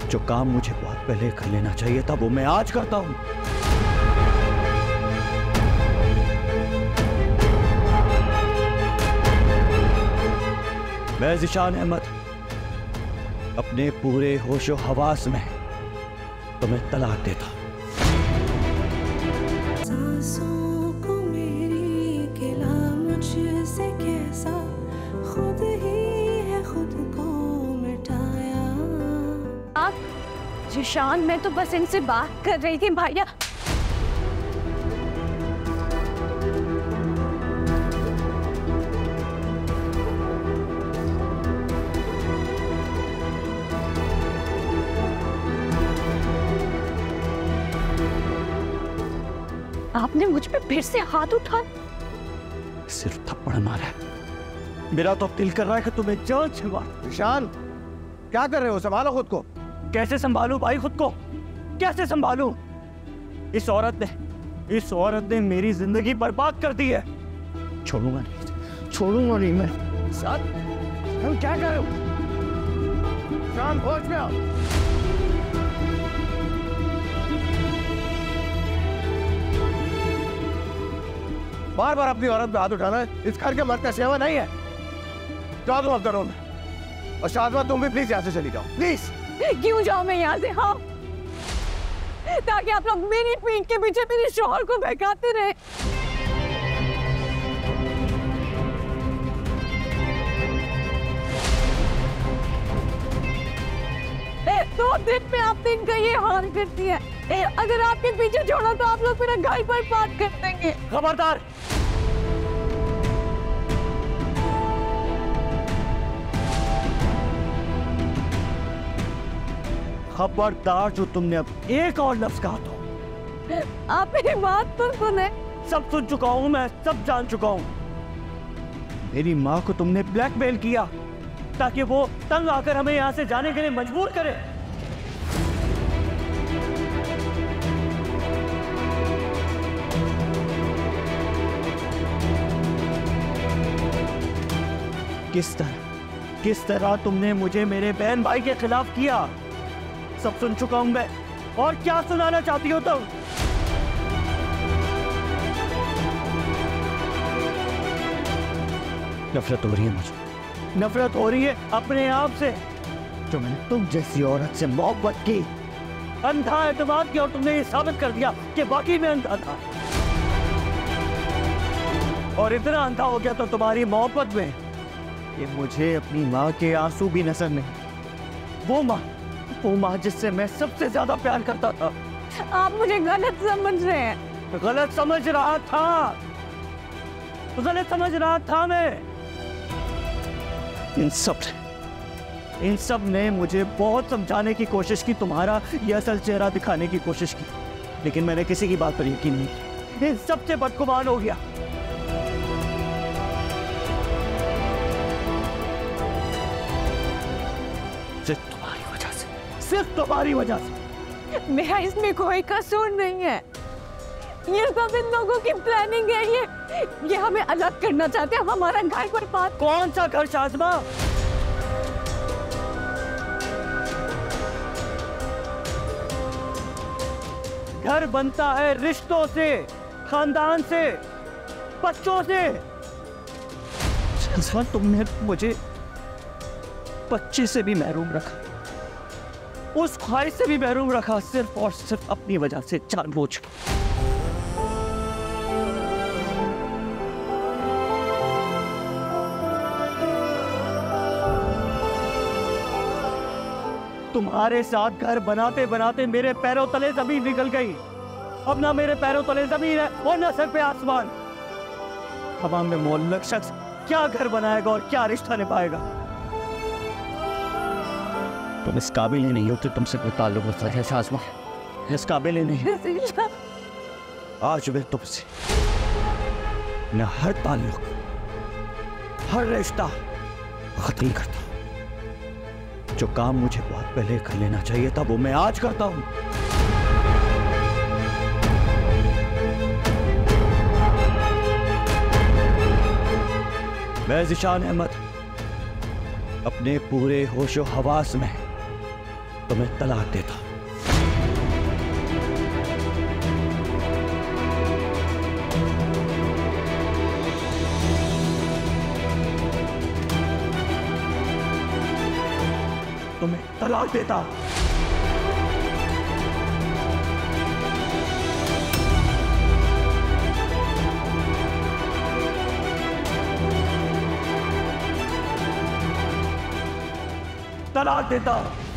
जो काम मुझे बहुत पहले कर लेना चाहिए था वो मैं आज करता हूं। मैं ज़ीशान अहमद अपने पूरे होशो हवास में तुम्हें तलाक देता हूं। सांसों को मेरी गिला मुझसे कैसा, खुद ही है खुद को मिटाया। आप ज़ीशान, मैं तो बस इनसे बात कर रही थी भैया। आपने मुझ पे फिर से हाथ उठाया। सिर्फ थप्पड़ मारा है। मेरा तो दिल कर रहा है कि तुम्हें जान से मार। ईशान, क्या कर रहे हो? संभालो खुद को। कैसे संभालूं भाई खुद को? कैसे संभालूं? इस औरत ने मेरी जिंदगी बर्बाद कर दी है। छोड़ूंगा नहीं मैं। साथ हम क्या कर रहे हो? शाम होश में आओ। बार बार अपनी औरत पे हाथ उठाना इस घर के मर्द का सेवा नहीं है। जाओ तुम अफ्तर में। और शाज़मा, तुम भी प्लीज यहाँ से चली जाओ, प्लीज। क्यों जाऊं मैं यहाँ से? हाँ, ताकि आप लोग मेरी पीठ के पीछे मेरे शौहर को बहकाते रहे। दो दिन में आपने इनका ये हाल कर दिया। अगर आपके पीछे छोड़ा तो आप लोग मेरा घर बर्बाद कर देंगे। खबरदार! खबरदार, जो तुमने अब एक और लफ्ज कहा तो। आप मेरी बात तो सुने। सब सुन चुका हूं मैं, सब जान चुका हूं। मेरी माँ को तुमने ब्लैकमेल किया ताकि वो तंग आकर हमें यहाँ से जाने के लिए मजबूर करे। किस तरह तुमने मुझे मेरे बहन भाई के खिलाफ किया, सब सुन चुका हूं मैं। और क्या सुनाना चाहती हो तुम? नफरत हो रही है मुझे, नफरत हो रही है अपने आप से, जो मैंने तुम जैसी औरत से मोहब्बत की, अंधा एतमाद किया और तुमने ये साबित कर दिया कि वाकई में अंधा था। और इतना अंधा हो गया तो तुम्हारी मोहब्बत में कि मुझे अपनी माँ के आंसू भी नजर नहीं। वो माँ जिससे मैं सबसे ज्यादा प्यार करता था। आप मुझे गलत समझ रहे हैं। गलत समझ रहा था मैं। इन सब ने मुझे बहुत समझाने की कोशिश की, तुम्हारा ये असल चेहरा दिखाने की कोशिश की, लेकिन मैंने किसी की बात पर यकीन नहीं किया। इन सबसे बदगुमान हो गया। सिर्फ तुम्हारी वजह से। मेरा इसमें कोई कसूर नहीं है। ये सब इन लोगों की प्लानिंग है। ये हमें अलग करना चाहते हैं, हमारा घर बर्बाद। कौन सा घर शाज़मा? घर बनता है रिश्तों से, खानदान से, बच्चों से। शाज़मा, तुमने मुझे बच्चे से भी महरूम रखा, उस ख्वाहिश से भी महरूम रखा, सिर्फ और सिर्फ अपनी वजह से, जानबूझ के। तुम्हारे साथ घर बनाते बनाते मेरे पैरों तले जमीन निकल गई। अब ना मेरे पैरों तले जमीन है और ना सर पे आसमान। हवा में मुअल्लक शख्स क्या घर बनाएगा और क्या रिश्ता निभाएगा? तुम इस काबिल ही नहीं हो कि तुमसे कोई ताल्लुक रखता है शाज़मा। इस काबिल ही नहीं। आज मैं तुमसे न हर ताल्लुक, हर रिश्ता खत्म करता हूं। जो काम मुझे बहुत पहले कर लेना चाहिए था वो मैं आज करता हूं। मैं ज़ीशान अहमद अपने पूरे होशो हवास में तुम्हें तलाक देता। तुम्हें तलाक देता। तलाक देता।